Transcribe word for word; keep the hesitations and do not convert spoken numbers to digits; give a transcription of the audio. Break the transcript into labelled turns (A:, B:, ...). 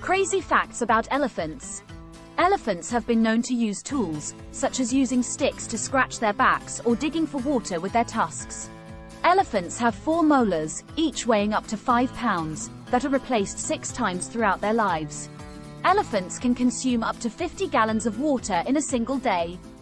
A: Crazy facts about elephants. Elephants have been known to use tools, such as using sticks to scratch their backs or digging for water with their tusks. Elephants have four molars, each weighing up to five pounds, that are replaced six times throughout their lives. Elephants can consume up to fifty gallons of water in a single day.